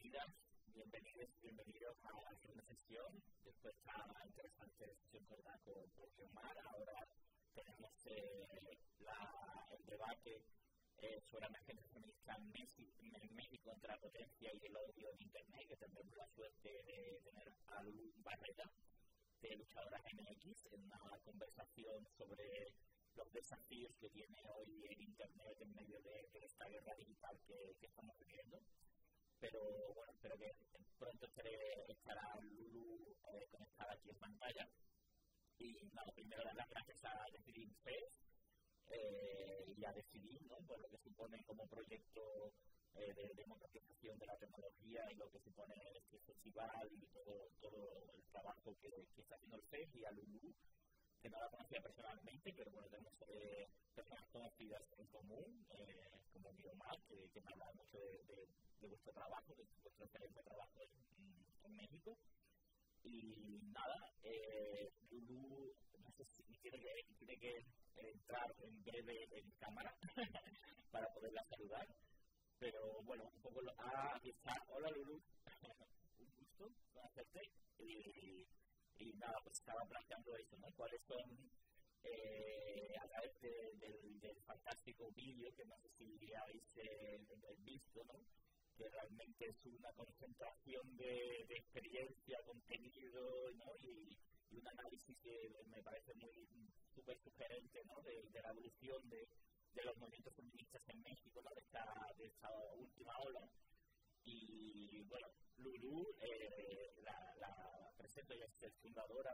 bienvenidos a la segunda sesión. Después de esta interesante sesión con Guiomar, ahora tenemos el debate sobre la emergencia feminista en México entre la potencia y el odio en Internet, que tendremos la suerte de tener a Lulu Barrera, de Luchadoras MX, en una conversación sobre los desafíos que tiene hoy el Internet en medio de esta guerra digital que estamos viviendo. Pero bueno, espero que pronto estará Lulu conectada aquí en pantalla. Y nada, primero dar las gracias a Decidim Fest y a Decidim, ¿no? Por lo que supone como proyecto de democratización de la tecnología y lo que supone este festival y todo el trabajo que está haciendo el FES, y a Lulu, que no la conocía personalmente, pero bueno, tenemos personas conocidas en común, como Guiomar, que me habla mucho de vuestro trabajo, de vuestro excelente trabajo en México. Y nada, Lulu, no sé si tiene que entrar en breve en cámara para poderla saludar, pero bueno, un poco aquí está. Hola Lulu, un gusto conocerte. Y nada, pues estaba planteando eso, ¿no? ¿Cuáles son, a través del fantástico vídeo, que no sé si habéis visto, ¿no? Que realmente es una concentración de experiencia, contenido, ¿no? Y un análisis que me parece muy súper sugerente, ¿no? De la evolución de los movimientos feministas en México, ¿no? De esta última ola. Y bueno, Lulu, la presento, ella es fundadora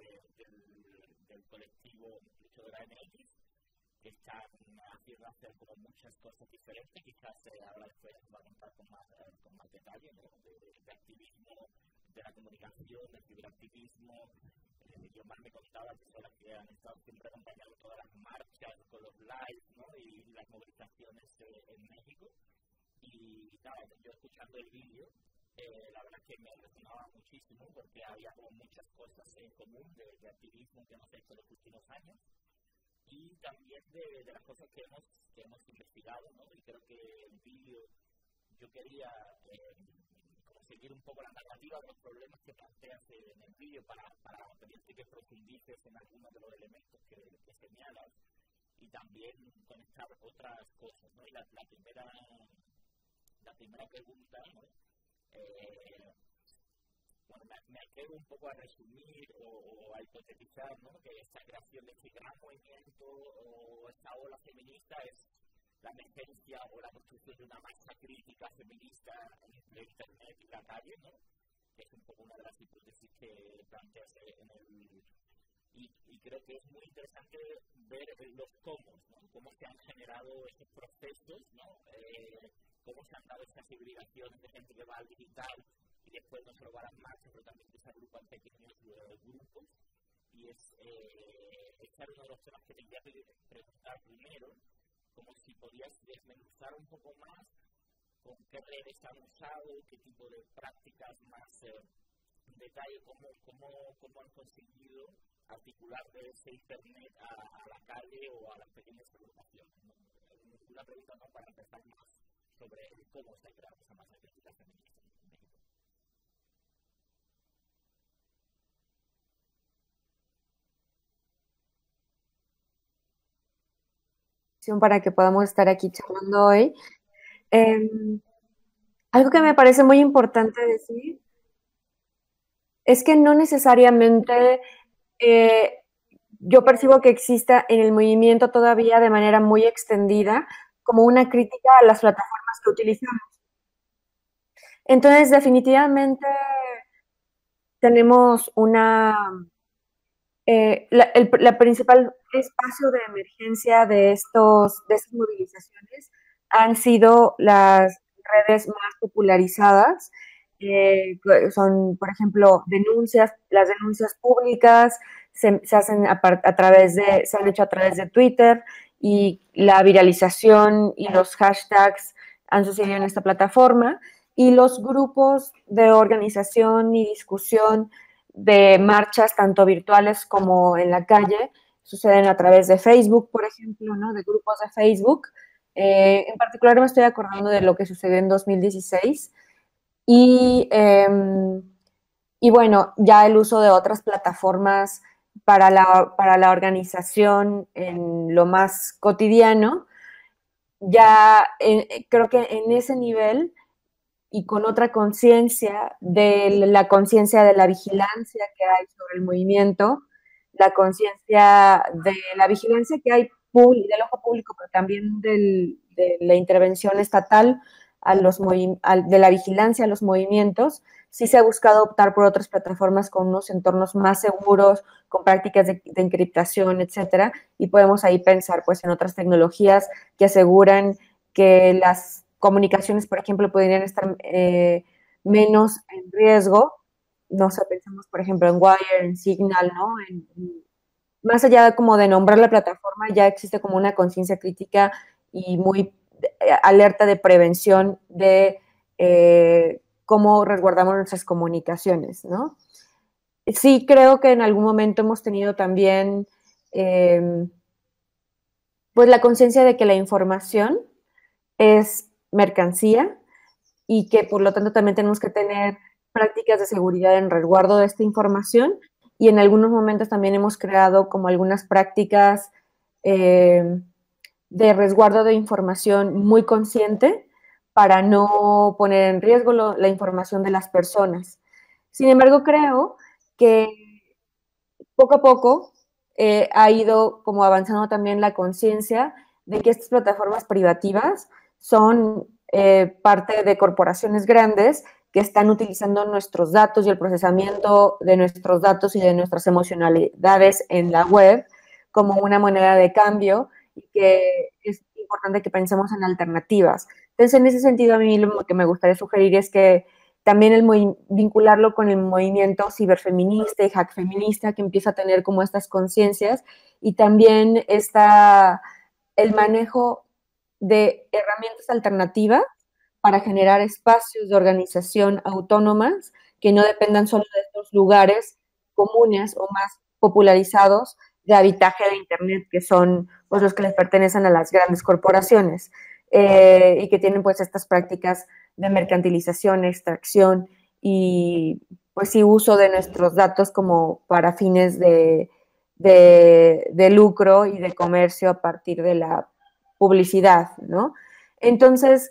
del colectivo Luchadora MX, que están haciendo hacer como muchas cosas diferentes. Quizás ahora después va a contar con más detalle, ¿no? De activismo, de la comunicación, del ciberactivismo. Guiomar me contaba que son las que han estado siempre acompañando todas las marchas, con los lives, ¿no? Y las movilizaciones en México. Y nada, yo escuchando el vídeo, la verdad es que me resonaba muchísimo, porque había como muchas cosas en común de activismo que hemos hecho en los últimos años, y también de las cosas que hemos investigado, ¿no? Y creo que el vídeo, yo quería como seguir un poco la narrativa de los problemas que planteas en el vídeo, para pedirte que profundices en algunos de los elementos que señalas, y también conectar otras cosas, ¿no? Y la primera pregunta, ¿no? Bueno, me atrevo un poco a resumir o a hipotetizar, ¿no? Que esta creación de este gran movimiento o esta ola feminista es la emergencia o la construcción de una masa crítica feminista entre Internet y la calle, ¿no? Que es un poco una de las hipótesis que planteas en el vídeo. Y creo que es muy interesante ver los cómo, ¿no? Cómo se han generado estos procesos, ¿no? Cómo se han dado estas hibridaciones de gente que va al digital y después no solo va a las marchas, pero también que se agrupan pequeños grupos. Y este era uno de los temas que te quería preguntar primero, como si podías desmenuzar un poco más con qué redes han usado, qué tipo de prácticas más en detalle, cómo han conseguido articular de ese Internet a la calle o a las pequeñas agrupaciones, ¿no? Una pregunta, ¿no? Para empezar más sobre cómo se ha creado esa masa crítica feminista en México. Para que podamos estar aquí charlando hoy. Algo que me parece muy importante decir es que no necesariamente yo percibo que exista en el movimiento todavía de manera muy extendida como una crítica a las plataformas que utilizamos. Entonces, definitivamente tenemos la principal espacio de emergencia de estas movilizaciones han sido las redes más popularizadas. Son, por ejemplo, las denuncias públicas se han hecho a través de Twitter, y la viralización y los hashtags han sucedido en esta plataforma, y los grupos de organización y discusión de marchas, tanto virtuales como en la calle, suceden a través de Facebook, por ejemplo, ¿no? De grupos de Facebook. En particular me estoy acordando de lo que sucedió en 2016, Y, y bueno, ya el uso de otras plataformas para la organización en lo más cotidiano, ya creo que en ese nivel y con otra conciencia de la conciencia de la vigilancia que hay sobre el movimiento, la conciencia de la vigilancia que hay del ojo público, pero también de la intervención estatal de la vigilancia a los movimientos, sí se ha buscado optar por otras plataformas con unos entornos más seguros, con prácticas de encriptación, etcétera, y podemos ahí pensar pues en otras tecnologías que aseguran que las comunicaciones, por ejemplo, podrían estar menos en riesgo. No sé, pensemos, por ejemplo, en Wire, en Signal, ¿no? Más allá de como de nombrar la plataforma, ya existe como una conciencia crítica y muy alerta de prevención de cómo resguardamos nuestras comunicaciones, ¿no? Sí, creo que en algún momento hemos tenido también pues la conciencia de que la información es mercancía y que por lo tanto también tenemos que tener prácticas de seguridad en resguardo de esta información y en algunos momentos también hemos creado como algunas prácticas de resguardo de información muy consciente para no poner en riesgo la información de las personas. Sin embargo, creo que poco a poco ha ido como avanzando también la conciencia de que estas plataformas privativas son parte de corporaciones grandes que están utilizando nuestros datos y el procesamiento de nuestros datos y de nuestras emocionalidades en la web como una moneda de cambio y que es importante que pensemos en alternativas. Entonces, en ese sentido, a mí lo que me gustaría sugerir es que también vincularlo con el movimiento ciberfeminista y hack feminista que empieza a tener como estas conciencias y también el manejo de herramientas alternativas para generar espacios de organización autónomas que no dependan solo de estos lugares comunes o más popularizados de habitaje de Internet, que son pues, los que les pertenecen a las grandes corporaciones y que tienen pues estas prácticas de mercantilización, extracción y pues sí uso de nuestros datos como para fines de lucro y de comercio a partir de la publicidad, ¿no? Entonces,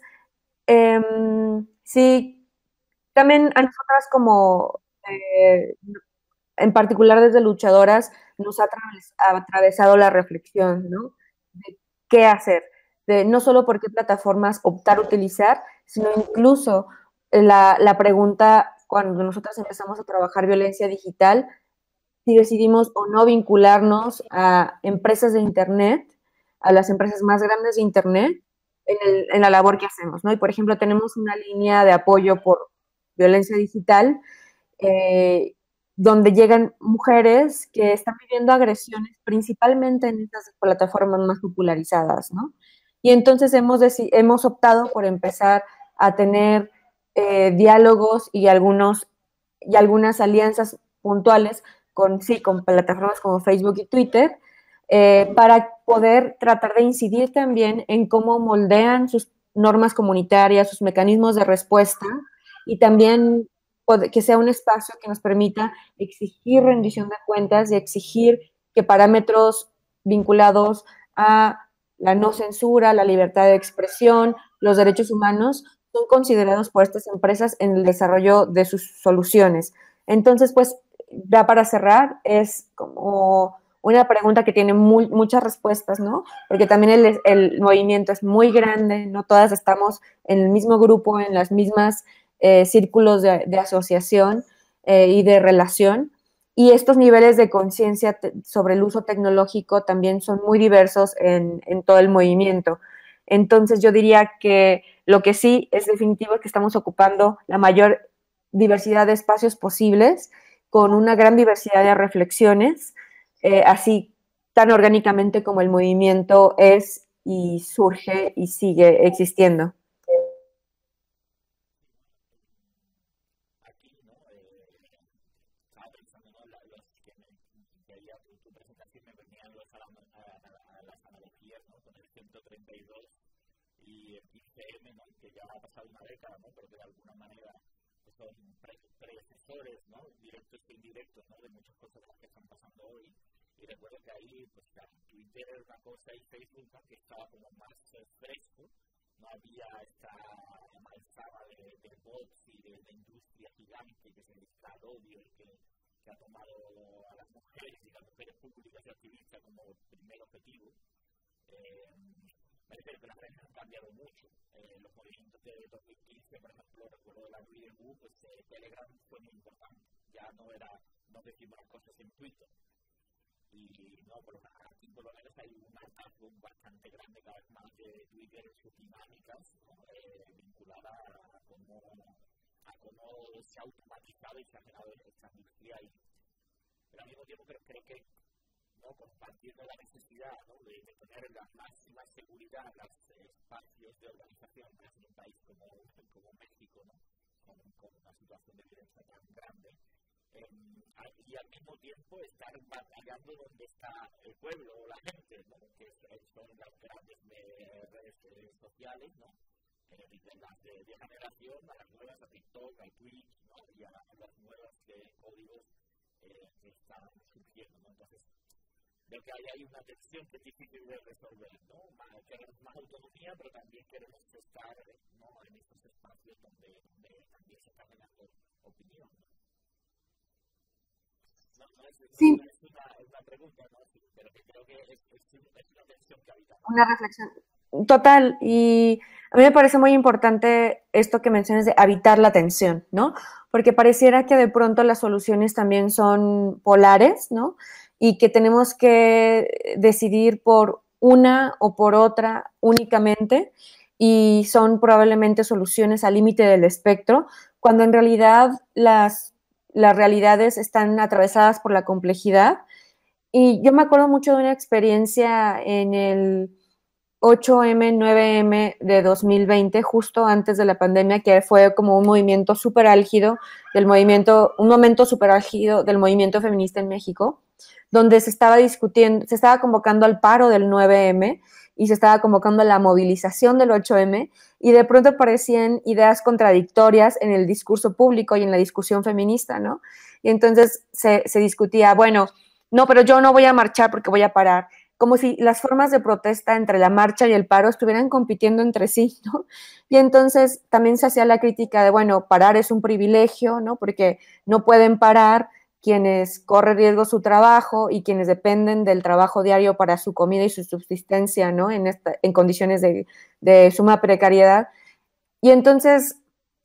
sí, también a nosotras como, en particular desde luchadoras, nos ha atravesado la reflexión, ¿no? De qué hacer, de no solo por qué plataformas optar utilizar, sino incluso la pregunta cuando nosotras empezamos a trabajar violencia digital, si decidimos o no vincularnos a empresas de Internet, a las empresas más grandes de Internet, en la labor que hacemos, ¿no? Y por ejemplo, tenemos una línea de apoyo por violencia digital eh, donde llegan mujeres que están viviendo agresiones principalmente en estas plataformas más popularizadas, ¿no? Y entonces hemos optado por empezar a tener diálogos y algunas alianzas puntuales sí, con plataformas como Facebook y Twitter, para poder tratar de incidir también en cómo moldean sus normas comunitarias, sus mecanismos de respuesta y también que sea un espacio que nos permita exigir rendición de cuentas y exigir que parámetros vinculados a la no censura, la libertad de expresión, los derechos humanos, son considerados por estas empresas en el desarrollo de sus soluciones. Entonces, pues, ya para cerrar, es como una pregunta que tiene muchas respuestas, ¿no? Porque también el movimiento es muy grande, no todas estamos en el mismo grupo, en las mismas círculos de asociación y de relación. Y estos niveles de conciencia sobre el uso tecnológico también son muy diversos en todo el movimiento. Entonces yo diría que lo que sí es definitivo es que estamos ocupando la mayor diversidad de espacios posibles con una gran diversidad de reflexiones, así tan orgánicamente como el movimiento es y surge y sigue existiendo. Aquí, ¿no? Estaba pensando, ¿no? Los que veía tu presentación me venían a las analogías, ¿no? Con el 132 y el ICM, ¿no? Que ya ha pasado una década, ¿no? Pero que de alguna manera son predecesores, ¿no? Directos e indirectos, ¿no? De muchas cosas de las que están pasando hoy. Y recuerdo que ahí, pues, Twitter era una cosa y Facebook, que estaba como más fresco. No había esta amalzada de bots y de industria gigante que se dedica al odio y que ha tomado a las mujeres y las mujeres públicas y activistas como primer objetivo. Me refiero que las redes han cambiado mucho. Los movimientos de 2015, por ejemplo, recuerdo de la Reading Group, pues Telegram fue muy importante. Ya no decimos las cosas en Twitter. Y no, aquí por lo menos hay un hartazgo bastante grande cada vez más de Twitter en sus dinámicas, ¿no? Vinculada a cómo se ha automatizado y se ha generado esta industria. Pero al mismo tiempo creo que, ¿no? Compartiendo la necesidad, ¿no? de tener la máxima seguridad en los espacios de organización, más en un país como México, ¿no? con una situación de violencia tan grande. Y al mismo tiempo estar batallando donde está el pueblo o la gente, ¿no? Que son las grandes redes sociales, ¿no? Desde las de generación a las nuevas, a TikTok, a Twitch, ¿no? Y a las nuevas códigos que están surgiendo, ¿no? Entonces, creo que ahí hay una tensión que es difícil de resolver, ¿no? Queremos más autonomía, pero también queremos estar, ¿no? En estos espacios donde también se está generando opinión, ¿no? Sí. Es una pregunta, ¿no? Sí, pero que creo que es una tensión que habita. Una reflexión. Total, y a mí me parece muy importante esto que mencionas de habitar la tensión, ¿no? Porque pareciera que de pronto las soluciones también son polares, ¿no? Y que tenemos que decidir por una o por otra únicamente, y son probablemente soluciones al límite del espectro, cuando en realidad las realidades están atravesadas por la complejidad. Y yo me acuerdo mucho de una experiencia en el 8M, 9M de 2020, justo antes de la pandemia, que fue como un movimiento súper álgido un momento súper álgido del movimiento feminista en México, donde se estaba discutiendo, se estaba convocando al paro del 9M y se estaba convocando a la movilización del 8M, y de pronto aparecían ideas contradictorias en el discurso público y en la discusión feminista, ¿no? Y entonces se discutía, bueno, no, pero yo no voy a marchar porque voy a parar, como si las formas de protesta entre la marcha y el paro estuvieran compitiendo entre sí, ¿no? Y entonces también se hacía la crítica de, bueno, parar es un privilegio, ¿no? Porque no pueden parar quienes corren riesgo su trabajo y quienes dependen del trabajo diario para su comida y su subsistencia, ¿no? En condiciones de suma precariedad. Y entonces,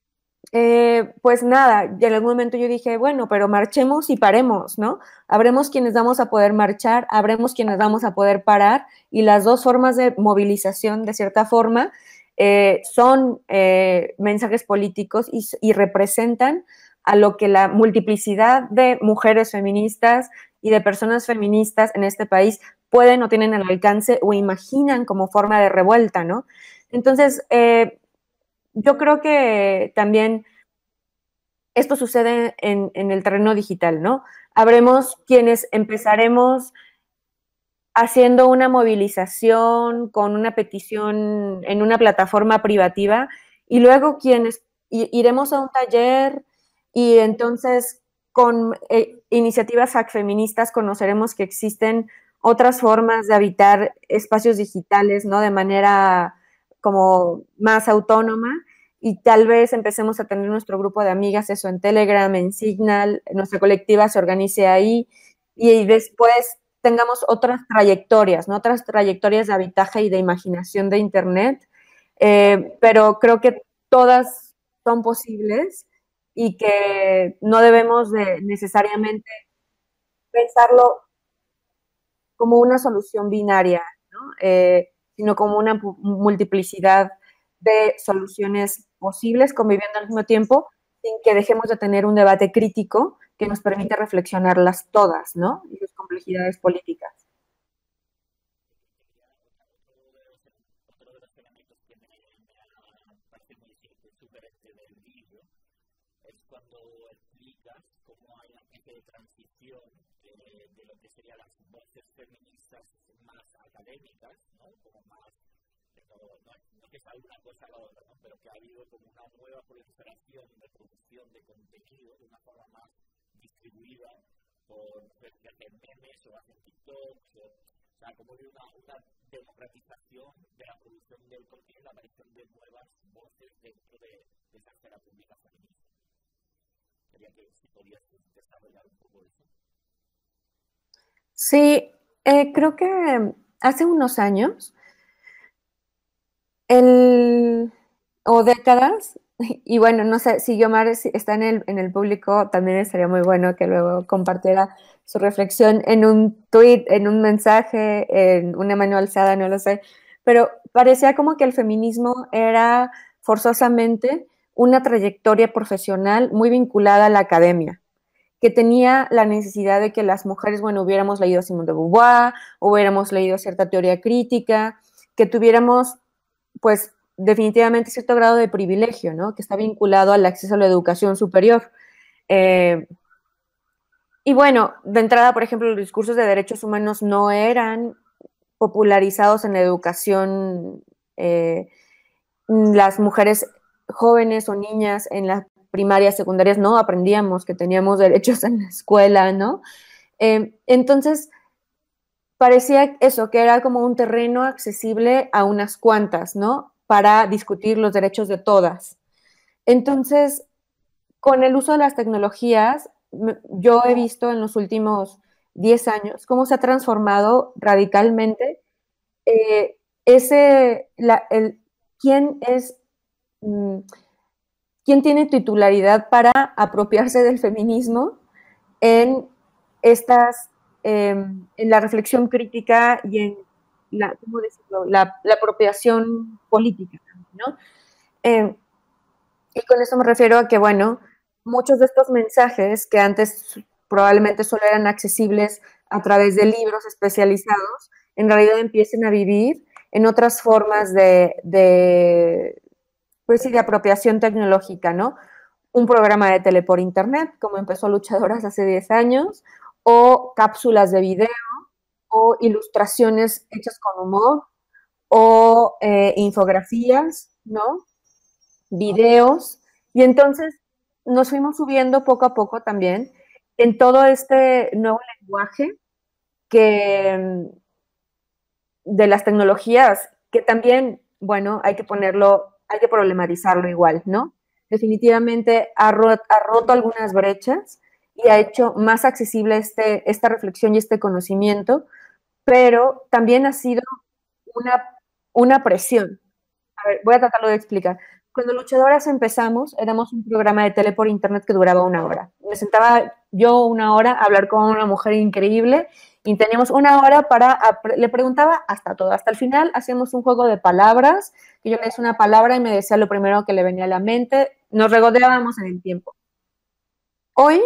pues nada, y en algún momento yo dije, bueno, pero marchemos y paremos, ¿no? Habremos quienes vamos a poder marchar, habremos quienes vamos a poder parar, y las dos formas de movilización, de cierta forma, son mensajes políticos y representan a lo que la multiplicidad de mujeres feministas y de personas feministas en este país pueden o tienen al alcance o imaginan como forma de revuelta, ¿no? Entonces, yo creo que también esto sucede en el terreno digital, ¿no? Habremos quienes empezaremos haciendo una movilización con una petición en una plataforma privativa, y luego quienes iremos a un taller, y entonces con iniciativas feministas conoceremos que existen otras formas de habitar espacios digitales, ¿no? De manera como más autónoma, y tal vez empecemos a tener nuestro grupo de amigas, eso en Telegram, en Signal, nuestra colectiva se organice ahí, y después tengamos otras trayectorias, ¿no? Otras trayectorias de habitaje y de imaginación de Internet, pero creo que todas son posibles y que no debemos de necesariamente pensarlo como una solución binaria, ¿no? Sino como una multiplicidad de soluciones posibles conviviendo al mismo tiempo, sin que dejemos de tener un debate crítico que nos permite reflexionarlas todas, ¿no? Y sus complejidades políticas. Otro de los elementos que me parece muy sugerente del vídeo es cuando explicas cómo hay una especie de transición de lo que serían las voces feministas más académicas, ¿no? Como más no que sea una cosa a la otra, ¿no? Pero que ha habido como una nueva proliferación de producción de contenido de una forma más distribuida por hacer memes o hacer TikToks, o sea, como de una democratización de la producción del contenido y la aparición de nuevas voces dentro de esa esfera pública feminista. Quería que si podías desarrollar un poco eso. Sí, creo que hace unos años, o décadas, y bueno, no sé, si Guiomar está en el público, también sería muy bueno que luego compartiera su reflexión en un tweet, en un mensaje, en una mano alzada, no lo sé, pero parecía como que el feminismo era forzosamente una trayectoria profesional muy vinculada a la academia, que tenía la necesidad de que las mujeres, bueno, hubiéramos leído a Simone de Beauvoir, hubiéramos leído cierta teoría crítica, que tuviéramos, pues, definitivamente cierto grado de privilegio, ¿no? Que está vinculado al acceso a la educación superior. Y bueno, de entrada, por ejemplo, los discursos de derechos humanos no eran popularizados en la educación. Las mujeres jóvenes o niñas en las primarias, secundarias, no aprendíamos que teníamos derechos en la escuela, ¿no? Entonces, parecía eso, que era como un terreno accesible a unas cuantas, ¿no? Para discutir los derechos de todas. Entonces, con el uso de las tecnologías, yo he visto en los últimos 10 años cómo se ha transformado radicalmente eh, quién es, quién tiene titularidad para apropiarse del feminismo en estas, en la reflexión crítica y en la, ¿cómo decirlo? La apropiación política, ¿no? Y con eso me refiero a que, bueno, muchos de estos mensajes que antes probablemente solo eran accesibles a través de libros especializados, en realidad empiecen a vivir en otras formas pues sí, de apropiación tecnológica, ¿no? Un programa de tele por internet, como empezó Luchadoras hace 10 años, o cápsulas de video, o ilustraciones hechas con humor, o infografías, ¿no? Videos, y entonces nos fuimos subiendo poco a poco también en todo este nuevo lenguaje que de las tecnologías, que también, bueno, hay que ponerlo, hay que problematizarlo igual, ¿no? Definitivamente ha roto algunas brechas y ha hecho más accesible esta reflexión y este conocimiento, pero también ha sido una, una presión. A ver, voy a tratarlo de explicar. Cuando Luchadoras empezamos, éramos un programa de tele por internet que duraba 1 hora. Me sentaba yo 1 hora a hablar con una mujer increíble y teníamos 1 hora le preguntaba hasta todo. Hasta el final hacíamos un juego de palabras, que yo le decía una palabra y me decía lo primero que le venía a la mente. Nos regodeábamos en el tiempo. Hoy,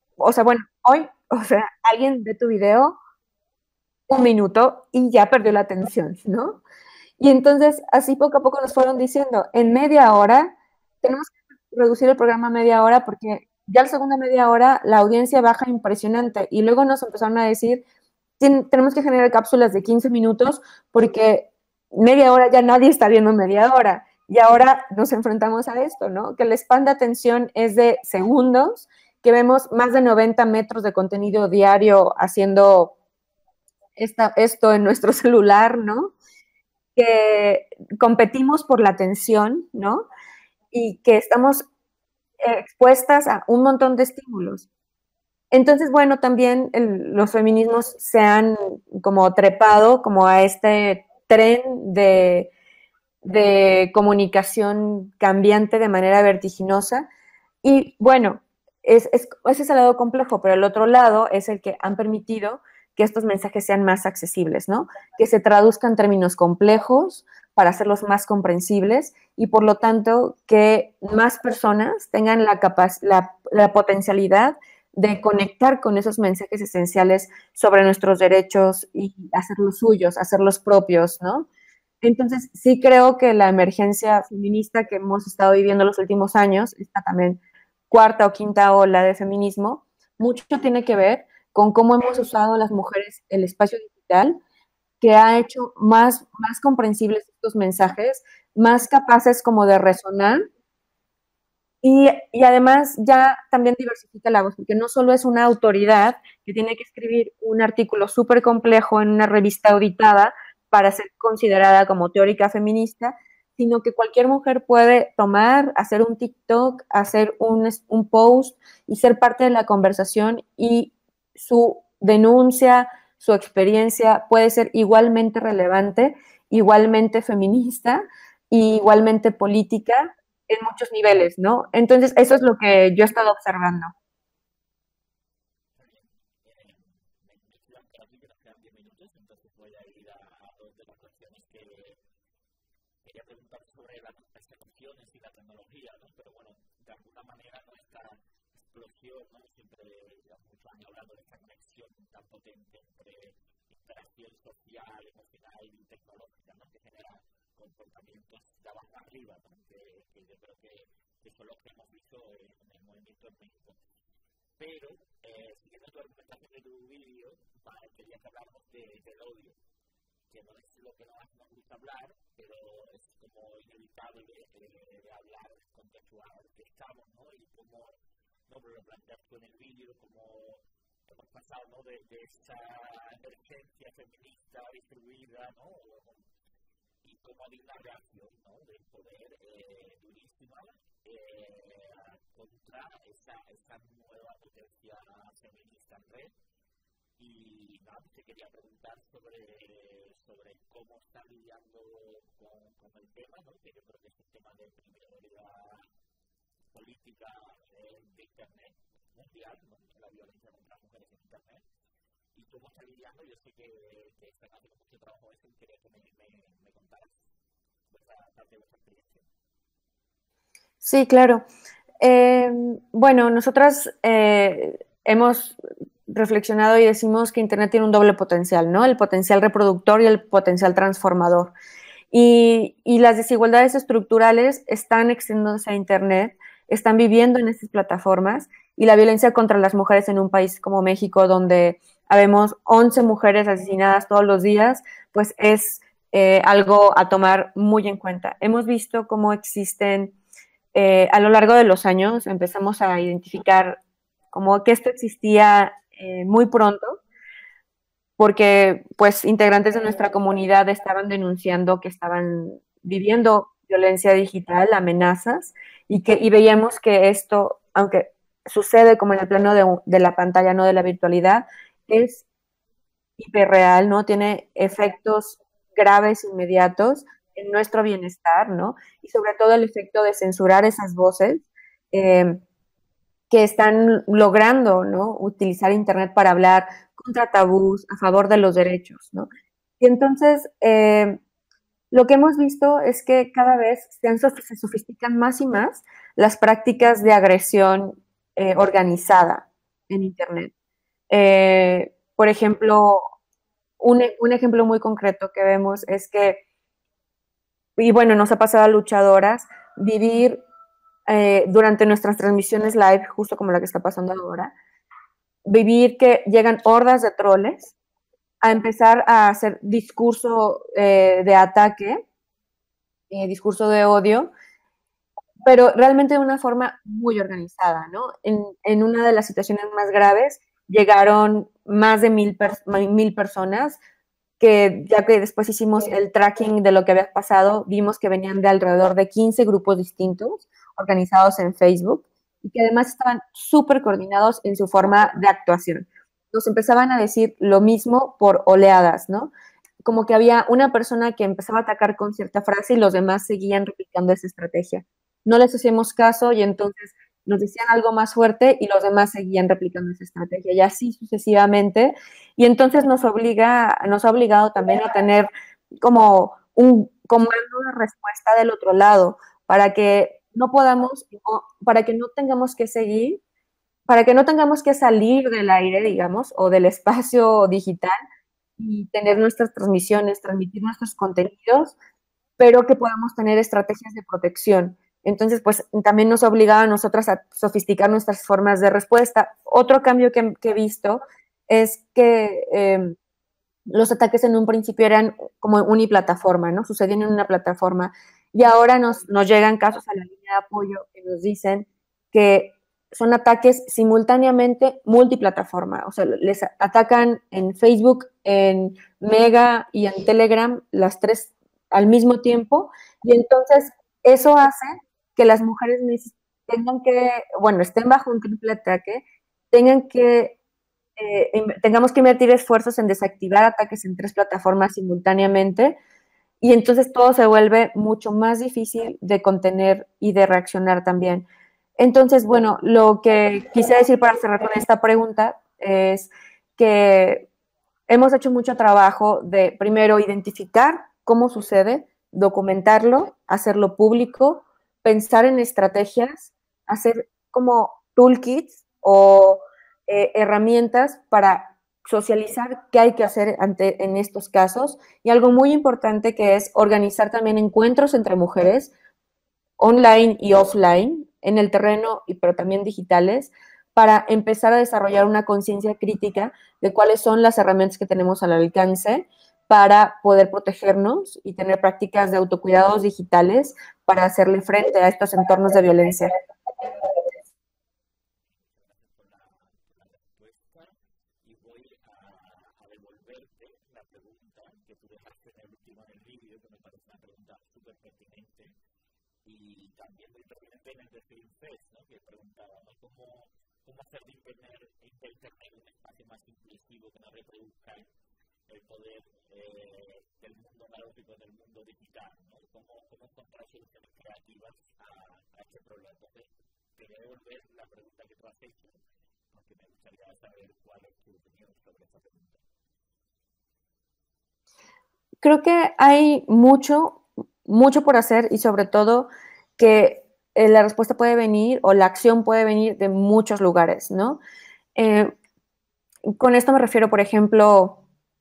o sea, alguien ve tu video 1 minuto y ya perdió la atención, ¿no? Y entonces, así poco a poco nos fueron diciendo, en media hora, tenemos que reducir el programa a media hora porque ya la segunda media hora la audiencia baja impresionante. Y luego nos empezaron a decir, tenemos que generar cápsulas de 15 minutos porque media hora ya nadie está viendo media hora. Y ahora nos enfrentamos a esto, ¿no? Que el span de atención es de segundos, que vemos más de 90 metros de contenido diario haciendo esto en nuestro celular, ¿no? Que competimos por la atención, ¿no? Y que estamos expuestas a un montón de estímulos. Entonces, bueno, también los feminismos se han como trepado como a este tren de comunicación cambiante de manera vertiginosa. Y bueno, ese es el lado complejo, pero el otro lado es el que han permitido que estos mensajes sean más accesibles, ¿no? Que se traduzcan términos complejos para hacerlos más comprensibles y por lo tanto que más personas tengan la potencialidad de conectar con esos mensajes esenciales sobre nuestros derechos y hacerlos suyos, hacerlos propios, ¿no? Entonces, sí creo que la emergencia feminista que hemos estado viviendo los últimos años, esta también cuarta o quinta ola de feminismo, mucho tiene que ver con cómo hemos usado las mujeres el espacio digital que ha hecho más comprensibles estos mensajes, más capaces como de resonar y además ya también diversifica la voz, porque no solo es una autoridad que tiene que escribir un artículo súper complejo en una revista auditada para ser considerada como teórica feminista, sino que cualquier mujer puede tomar, hacer un TikTok, hacer un post y ser parte de la conversación y su denuncia, su experiencia puede ser igualmente relevante, igualmente feminista, y igualmente política en muchos niveles, ¿no? Entonces, eso es lo que yo he estado observando. Me quedan por aquí, que nos quedan 10 minutos, entonces voy a ir a dos de las cuestiones que quería preguntar sobre las persecuciones y la tecnología, ¿no? Pero bueno, de alguna manera ¿no? Esta explosión, ¿no? Siempre llevamos muchos años hablando de esta conexión tan potente entre interacción social, emocional y tecnológica, ¿no? Que genera comportamientos de abajo arriba, ¿no? Que yo creo que eso es lo que hemos visto en el movimiento en México. Pero, siguiendo tu argumentación de tu vídeo, quería que habláramos del odio, que no es lo que nos gusta hablar, pero es como inevitable de hablar en el contexto que estamos, ¿no? Y cómo ¿no? Lo planteas tú en el vídeo, como hemos pasado ¿no? de esa emergencia feminista distribuida, ¿no? Y como de una reacción ¿no? del poder durísima contra esa nueva potencia feminista en red. Y nada, te quería preguntar sobre cómo están lidiando con el tema, ¿no? Que yo creo que es un tema de prioridad política de Internet mundial, ¿no? La violencia contra las mujeres en Internet. Y cómo están lidiando, yo sé que están haciendo mucho trabajo eso y quería que me contaras parte de vuestra experiencia. Sí, claro. Bueno, nosotras hemos reflexionado y decimos que Internet tiene un doble potencial, ¿no? El potencial reproductor y el potencial transformador. Y las desigualdades estructurales están extendiéndose a Internet, están viviendo en estas plataformas y la violencia contra las mujeres en un país como México, donde habemos 11 mujeres asesinadas todos los días, pues es algo a tomar muy en cuenta. Hemos visto cómo existen a lo largo de los años, empezamos a identificar como que esto existía muy pronto, porque pues integrantes de nuestra comunidad estaban denunciando que estaban viviendo violencia digital, amenazas, y veíamos que esto, aunque sucede como en el plano de la pantalla, no de la virtualidad, es hiperreal, ¿no? Tiene efectos graves, inmediatos en nuestro bienestar, ¿no? Y sobre todo el efecto de censurar esas voces eh, que están logrando, ¿no? Utilizar Internet para hablar contra tabús, a favor de los derechos, ¿no? Y entonces, lo que hemos visto es que cada vez se sofistican más y más las prácticas de agresión organizada en Internet. Por ejemplo, un ejemplo muy concreto que vemos es que, y bueno, nos ha pasado a luchadoras, vivir durante nuestras transmisiones live, justo como la que está pasando ahora, vivir que llegan hordas de troles a empezar a hacer discurso de ataque, discurso de odio, pero realmente de una forma muy organizada, ¿no? En una de las situaciones más graves llegaron más de 1000 personas, que ya que después hicimos el tracking de lo que había pasado, vimos que venían de alrededor de 15 grupos distintos, organizados en Facebook, y que además estaban súper coordinados en su forma de actuación. Nos empezaban a decir lo mismo por oleadas, ¿no? Como que había una persona que empezaba a atacar con cierta frase y los demás seguían replicando esa estrategia. No les hacíamos caso y entonces nos decían algo más fuerte y los demás seguían replicando esa estrategia y así sucesivamente. Y entonces nos ha obligado también a tener como un comando de respuesta del otro lado para que no podamos, para que no tengamos que seguir, para que no tengamos que salir del aire, digamos, o del espacio digital y tener nuestras transmisiones, transmitir nuestros contenidos, pero que podamos tener estrategias de protección. Entonces, pues también nos ha obligado a nosotras a sofisticar nuestras formas de respuesta. Otro cambio que he visto es que los ataques en un principio eran como uniplataforma, ¿no? Sucedían en una plataforma. Y ahora nos llegan casos a la línea de apoyo que nos dicen que son ataques simultáneamente multiplataforma. O sea, les atacan en Facebook, en Mega y en Telegram, las tres al mismo tiempo. Y entonces eso hace que las mujeres tengan que, bueno, estén bajo un triple ataque, tengan que tengamos que invertir esfuerzos en desactivar ataques en tres plataformas simultáneamente y entonces todo se vuelve mucho más difícil de contener y de reaccionar también. Entonces, bueno, lo que quisiera decir para cerrar con esta pregunta es que hemos hecho mucho trabajo de, primero, identificar cómo sucede, documentarlo, hacerlo público, pensar en estrategias, hacer como toolkits o herramientas para socializar qué hay que hacer en estos casos. Y algo muy importante que es organizar también encuentros entre mujeres, online y offline, en el terreno, pero también digitales, para empezar a desarrollar una conciencia crítica de cuáles son las herramientas que tenemos al alcance para poder protegernos y tener prácticas de autocuidados digitales para hacerle frente a estos entornos de violencia. Y también muy pertinente en el de Film Fest, ¿no? Que preguntaba, ¿no? ¿Cómo hacer de Internet un espacio más inclusivo que no reproduzca el poder del mundo analógico, del mundo digital, ¿no? ¿Cómo encontrar soluciones creativas a este problema? Entonces, quería devolver la pregunta que tú has hecho, porque me gustaría saber cuál es tu opinión sobre esta pregunta. Creo que hay mucho por hacer y sobre todo que la respuesta puede venir o la acción puede venir de muchos lugares, ¿no? Con esto me refiero, por ejemplo,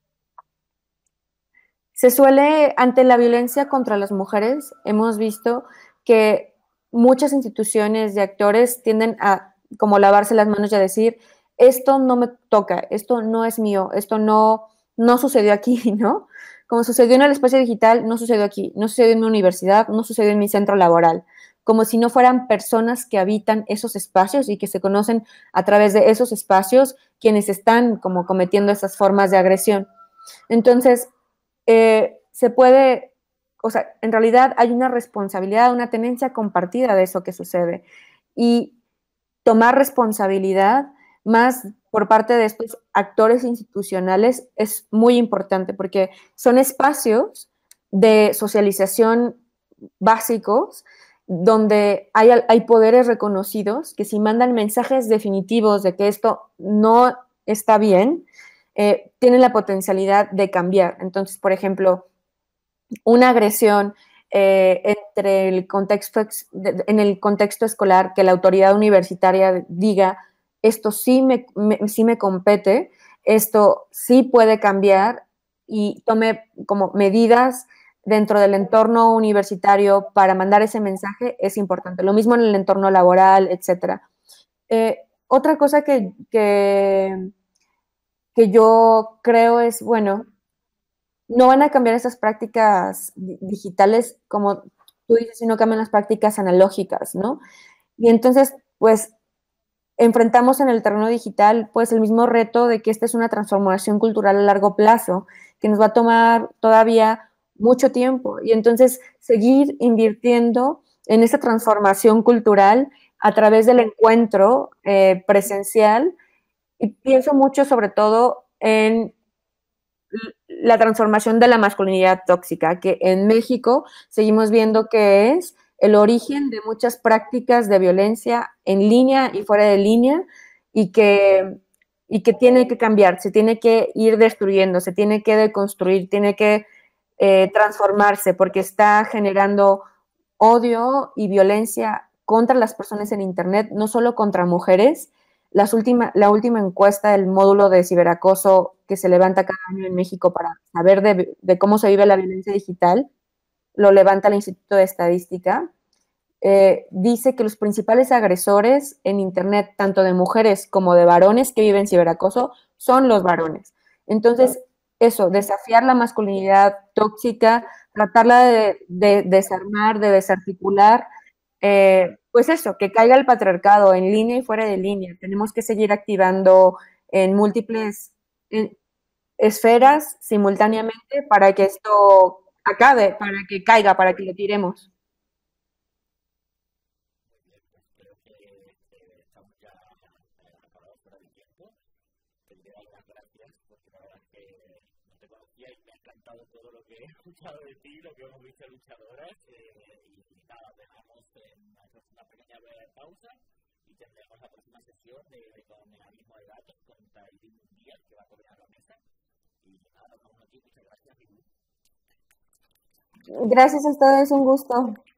se suele, ante la violencia contra las mujeres, hemos visto que muchas instituciones y actores tienden a como lavarse las manos y a decir, esto no me toca, esto no es mío, esto no sucedió aquí, ¿no? Como sucedió en el espacio digital, no sucedió aquí, no sucedió en mi universidad, no sucedió en mi centro laboral, como si no fueran personas que habitan esos espacios y que se conocen a través de esos espacios quienes están como cometiendo esas formas de agresión. Entonces, se puede, o sea, en realidad hay una responsabilidad, una tenencia compartida de eso que sucede. Y tomar responsabilidad más por parte de estos actores institucionales es muy importante porque son espacios de socialización básicos donde hay poderes reconocidos que si mandan mensajes definitivos de que esto no está bien, tienen la potencialidad de cambiar. Entonces, por ejemplo, una agresión entre en el contexto escolar, que la autoridad universitaria diga, esto sí me compete, esto sí puede cambiar y tome como medidas dentro del entorno universitario para mandar ese mensaje, es importante. Lo mismo en el entorno laboral, etcétera. Otra cosa que yo creo es, bueno, no van a cambiar esas prácticas digitales como tú dices, sino cambian las prácticas analógicas, ¿no? Y entonces, pues, enfrentamos en el terreno digital, pues, el mismo reto de que esta es una transformación cultural a largo plazo, que nos va a tomar todavía mucho tiempo. Y entonces, seguir invirtiendo en esta transformación cultural a través del encuentro presencial. Y pienso mucho sobre todo en la transformación de la masculinidad tóxica, que en México seguimos viendo que es el origen de muchas prácticas de violencia en línea y fuera de línea y que tiene que cambiar, se tiene que ir destruyendo, se tiene que deconstruir, tiene que transformarse porque está generando odio y violencia contra las personas en Internet, no solo contra mujeres. La última encuesta del módulo de ciberacoso que se levanta cada año en México para saber de cómo se vive la violencia digital, lo levanta el Instituto de Estadística, dice que los principales agresores en Internet, tanto de mujeres como de varones que viven ciberacoso, son los varones. Entonces, eso, desafiar la masculinidad tóxica, tratarla de desarmar, de desarticular, pues eso, que caiga el patriarcado en línea y fuera de línea. Tenemos que seguir activando en múltiples esferas simultáneamente para que esto acabe, para que caiga, para que lo tiremos. Muy bien, pues creo que estamos ya acabados por el tiempo. Te doy las gracias porque la verdad es que no te conocía y me ha encantado todo lo que he escuchado de ti, lo que hemos visto luchadoras. Y nada, dejamos una pequeña pausa y tendremos la próxima sesión con el mismo de datos, con Tailín Díaz, que va a coordinar la mesa. Y nada, nos vemos aquí. Muchas gracias, Bilú. Gracias a ustedes, un gusto.